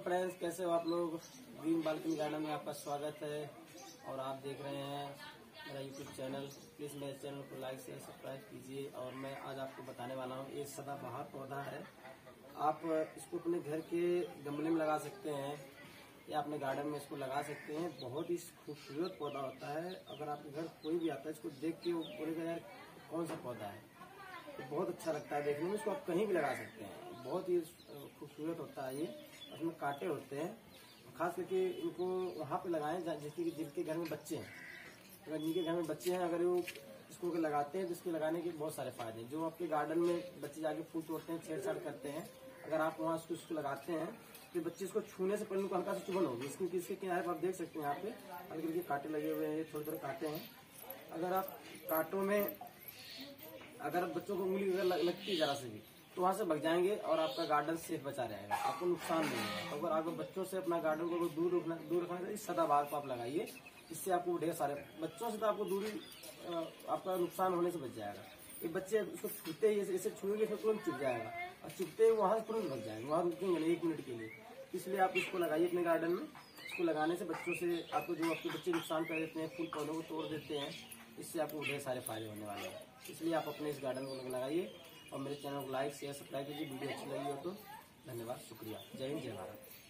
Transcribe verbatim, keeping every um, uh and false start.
Friends, कैसे हो आप लोग। ग्रीन बालकनी गार्डन में आपका स्वागत है और आप देख रहे हैं मेरा यूट्यूब चैनल। प्लीज मेरे चैनल को लाइक शेयर सब्सक्राइब कीजिए। और मैं आज आपको बताने वाला हूँ, ये सदाबहार पौधा है। आप इसको अपने घर के गमले में लगा सकते हैं या अपने गार्डन में इसको लगा सकते हैं। बहुत ही खूबसूरत पौधा होता है। अगर आपके घर कोई भी आता है इसको देख के वो बोलेगा यार कौन सा पौधा है, तो बहुत अच्छा लगता है देखने में। इसको आप कहीं भी लगा सकते हैं, बहुत ही खूबसूरत होता है ये। उसमें कांटे होते हैं, खास करके इनको वहाँ पे लगाएं जिसके जिनके घर में बच्चे हैं। अगर जिनके घर में बच्चे हैं, अगर वो इसको लगाते हैं तो इसके लगाने के बहुत सारे फायदे हैं। जो आपके गार्डन में बच्चे जाके फूल तोड़ते हैं, छेड़छाड़ करते हैं, अगर आप वहाँ उसको इसको लगाते हैं तो बच्चे इसको छूने से पहले उनको हल्का सा चुभन होगी। इसके इसके किनारे आप देख सकते हैं, यहाँ पे हल्के हल्के कांटे लगे हुए हैं, थोड़े थोड़े कांटे हैं। अगर आप कांटों में अगर बच्चों को उंगली अगर लगती है जरा से भी तो वहां से भग जाएंगे और आपका गार्डन सेफ बचा रहेगा, आपको नुकसान नहीं होगा। तो अगर आप बच्चों से अपना गार्डन को दूर रखना दूर रखना चाहिए, सदाबहार को आप लगाइए। इससे आपको ढेर सारे बच्चों से तो आपको दूरी आपका नुकसान होने से बच जाएगा। ये बच्चे उसको छूते ही इसे छूएंगे तो तुरंत चुप जाएगा और चुपते ही वहां से तुरंत भग जाएंगे, वहां रुकेंगे नहीं एक मिनट के लिए। इसलिए आप इसको लगाइए अपने गार्डन में। इसको लगाने से बच्चों से आपको जो आपके बच्चे नुकसान कर देते हैं, फूल पौधों को तोड़ देते हैं, इससे आपको ढेर सारे फायदे होने वाले हैं। इसलिए आप अपने इस गार्डन को लगाइए और मेरे चैनल को लाइक शेयर सब्सक्राइब कीजिए। वीडियो अच्छी लगी हो तो धन्यवाद, शुक्रिया। जय हिंद, जय भारत।